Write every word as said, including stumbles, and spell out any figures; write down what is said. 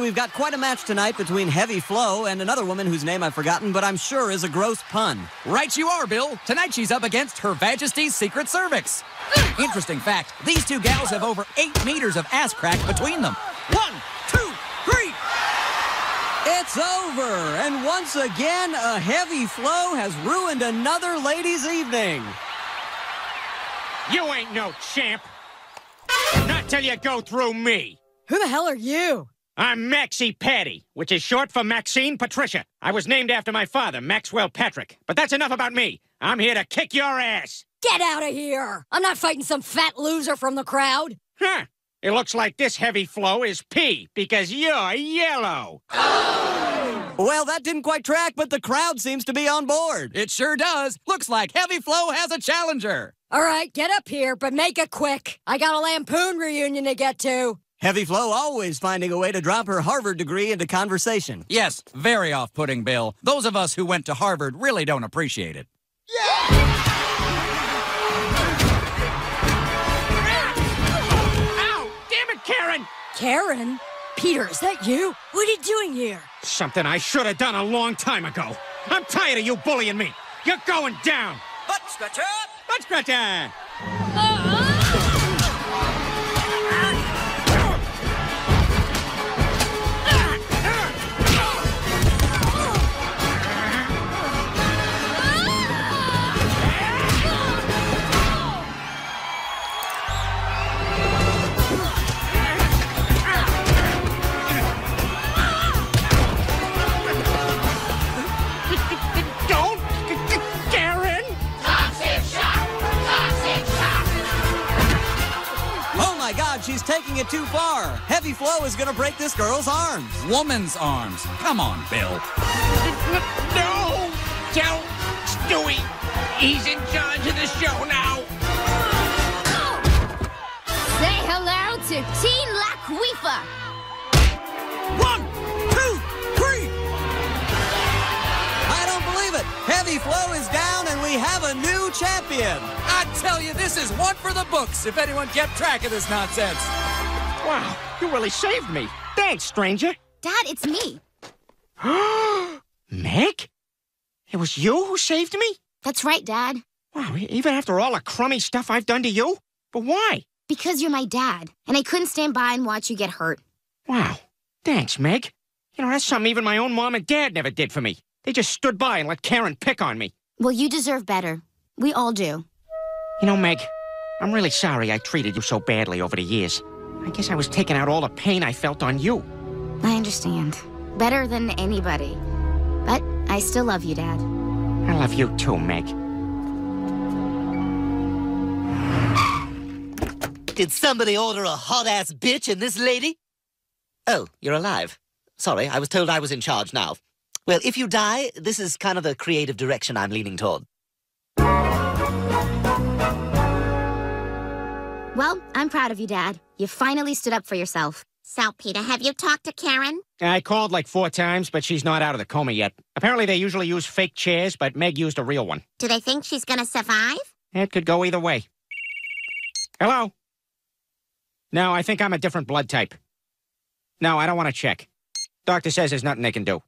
we've got quite a match tonight between Heavy Flow and another woman whose name I've forgotten, but I'm sure is a gross pun. Right you are, Bill. Tonight she's up against Her Majesty's Secret Cervix. Interesting fact, these two gals have over eight meters of ass crack between them. One, two, three. It's over, and once again, a Heavy Flow has ruined another ladies' evening. You ain't no champ. Not till you go through me. Who the hell are you? I'm Maxie Patty, which is short for Maxine Patricia. I was named after my father, Maxwell Patrick. But that's enough about me. I'm here to kick your ass. Get out of here! I'm not fighting some fat loser from the crowd. Huh. It looks like this Heavy Flow is pee because you're yellow. Well, that didn't quite track, but the crowd seems to be on board. It sure does. Looks like Heavy Flow has a challenger. All right, get up here, but make it quick. I got a Lampoon reunion to get to. Heavy Flow always finding a way to drop her Harvard degree into conversation. Yes, very off-putting, Bill. Those of us who went to Harvard really don't appreciate it. Ow! Damn it, Karen! Karen? Peter, is that you? What are you doing here? Something I should have done a long time ago. I'm tired of you bullying me. You're going down. Butt scratcher! Butt scratcher! Don't! Karen! Oh my God, she's taking it too far. Heavy Flow is gonna break this girl's arms. Woman's arms. Come on, Bill. No! Tell Stewie he's in charge of the show now. Say hello to Teen Laquifa. One, two, three! I don't believe it. Heavy Flow is down and we have a new champion. I tell you, this is one for the books, if anyone kept track of this nonsense. Wow, you really saved me. Thanks, stranger. Dad, it's me. Meg? It was you who saved me? That's right, Dad. Wow, e- even after all the crummy stuff I've done to you? But why? Because you're my dad, and I couldn't stand by and watch you get hurt. Wow. Thanks, Meg. You know, that's something even my own mom and dad never did for me. They just stood by and let Karen pick on me. Well, you deserve better. We all do. You know, Meg, I'm really sorry I treated you so badly over the years. I guess I was taking out all the pain I felt on you. I understand. Better than anybody. But I still love you, Dad. I love you too, Meg. Did somebody order a hot-ass bitch in this lady? Oh, you're alive. Sorry, I was told I was in charge now. Well, if you die, this is kind of the creative direction I'm leaning toward. Well, I'm proud of you, Dad. You finally stood up for yourself. So, Peter, have you talked to Karen? I called like four times, but she's not out of the coma yet. Apparently they usually use fake chairs, but Meg used a real one. Do they think she's gonna survive? It could go either way. Hello? No, I think I'm a different blood type. No, I don't want to check. Doctor says there's nothing they can do.